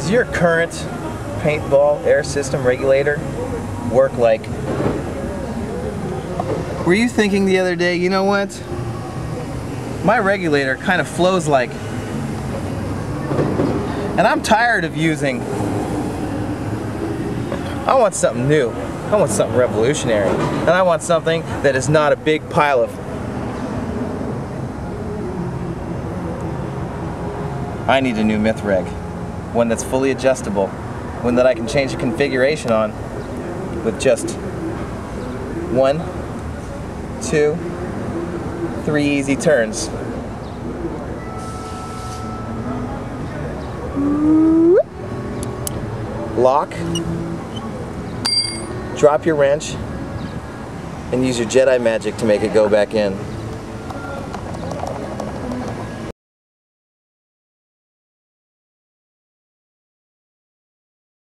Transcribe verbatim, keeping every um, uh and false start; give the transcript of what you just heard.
Does your current paintball air system regulator work like... Were you thinking the other day, you know what? My regulator kind of flows like... And I'm tired of using... I want something new. I want something revolutionary. And I want something that is not a big pile of... I need a new myth reg. One that's fully adjustable. One that I can change the configuration on with just one, two, three easy turns. Lock, drop your wrench, and use your Jedi magic to make it go back in.